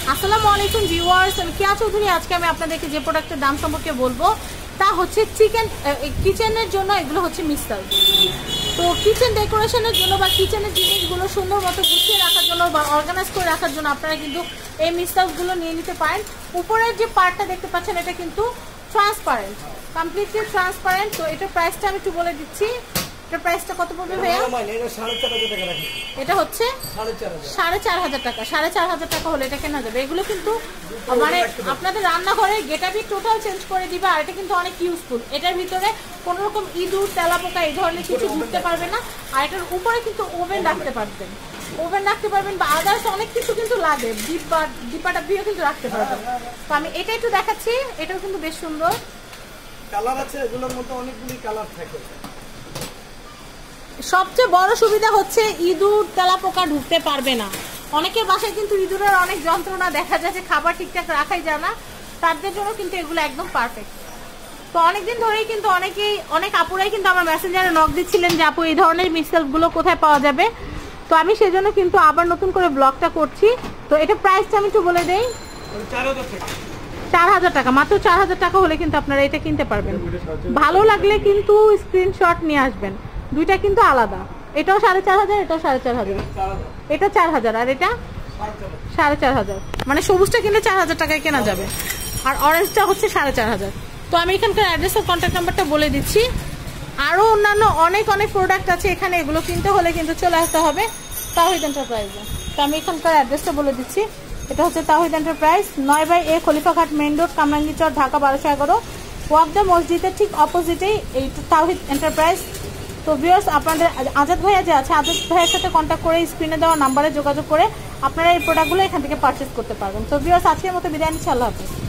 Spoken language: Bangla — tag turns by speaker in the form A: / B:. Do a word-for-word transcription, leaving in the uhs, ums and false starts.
A: আসসালামু আলাইকুম ভিউয়ার্স, আমি কিয়া চৌধুরী। আজকে আমি আপনাদেরকে যে প্রোডাক্টের দাম সম্পর্কে বলবো তা হচ্ছে চিকেন কিচেনের জন্য। এগুলো হচ্ছে মিস্টাল। তো কিচেন ডেকোরেশনের জন্য বা কিচেনের জিনিসগুলো সুন্দর মতো গুছিয়ে রাখার জন্য বা অর্গানাইজ করে রাখার জন্য আপনারা কিন্তু এই মিস্টালগুলো নিয়ে নিতে পারেন। উপরের যে পার্টটা দেখতে পাচ্ছেন এটা কিন্তু ট্রান্সপারেন্ট, কমপ্লিটলি ট্রান্সপারেন্ট। তো এটার প্রাইসটা আমি একটু বলে দিচ্ছি। এটার প্রাইসটা কত পড়বে ভাইয়া? এটা হচ্ছে সাড়ে চার হাজার টাকা। সাড়ে চার হাজার টাকা হলে এটা কেনা যাবে। এগুলো কিন্তু মানে আপনাদের রান্নাঘরে গেটাবি টোটাল চেঞ্জ করে দিবে। আর এটা কিন্তু অনেক ইউজফুল। এটার ভিতরে কোনো রকম ইঁদুর তেলাপোকা এই ধরনের কিছু ঢুকতে পারবে না। আর এটার উপরে কিন্তু ওভেন রাখতে পারবেন, ওভেন রাখতে পারবেন বা আদার্স অনেক কিছু কিন্তু লাগে, ডিব্বা ডিব্বাটা দিয়েও কিন্তু রাখতে পারবেন। তো আমি এটা একটু দেখাচ্ছি। এটাও কিন্তু বেশ সুন্দর
B: কালার আছে। এগুলোর মধ্যে অনেকগুলি কালার থাকে।
A: সবচেয়ে বড় সুবিধা হচ্ছে ইঁদুর তেলাপোকা ঢুকতে পারবে না। অনেকের বাসায় কিন্তু ইঁদুরের অনেক যন্ত্রণা, দেখা যায় যে খাবার ঠিকঠাক রাখাই যায় না, তাদের জন্য কিন্তু এগুলো একদম পারফেক্ট। তো অনেকদিন ধরেই কিন্তু অনেকেই অনেক আপুরাই কিন্তু আমার মেসেঞ্জারে নক দিচ্ছিলেন যে আপু এই ধরনের মিক্সারগুলো কোথায় পাওয়া যাবে। তো আমি সেজন্য কিন্তু আবার নতুন করে ব্লগটা করছি। তো এটা প্রাইসটা আমি একটু বলে দেই, চার হাজার টাকা। মাত্র চার হাজার টাকা হলে কিন্তু আপনারা এটা কিনতে পারবেন। ভালো লাগলে কিন্তু স্ক্রিনশট নিয়ে আসবেন। দুইটা কিন্তু আলাদা। এটাও সাড়ে চার হাজার, এটাও সাড়ে চার হাজার। এটা চার হাজার আর এটা সাড়ে চার হাজার। মানে সবুজটা কিনলে চার হাজার টাকায় কেনা যাবে, আর অরেঞ্জটা হচ্ছে সাড়ে চার হাজার। তো আমি এখানকার অ্যাড্রেস আর কন্ট্যাক্ট নাম্বারটা বলে দিচ্ছি। আরও অন্যান্য অনেক অনেক প্রোডাক্ট আছে এখানে। এগুলো কিনতে হলে কিন্তু চলে আসতে হবে তাওহিদ এন্টারপ্রাইজে। তো আমি এখানকার অ্যাড্রেসটা বলে দিচ্ছি। এটা হচ্ছে তাওহিদ এন্টারপ্রাইজ, নয় by A Khalifaghat main road, Kamrangirchar, Dhaka বারোশো এগারো। ওয়াকদা মসজিদের ঠিক অপোজিটেই এই তাওহিদ এন্টারপ্রাইজ। তো ভিউয়ার্স, আপনাদের আজাদ ভাইয়া যে আছে, আজাদ ভাইয়ের সাথে কন্ট্যাক্ট করে স্ক্রিনে দেওয়া নাম্বারে যোগাযোগ করে আপনারা এই প্রোডাক্টগুলো এখান থেকে পারচেস করতে পারবেন। তো ভিউয়ার্স, আজকের মতো বিদায় নিচ্ছি। আল্লাহ হাফেজ।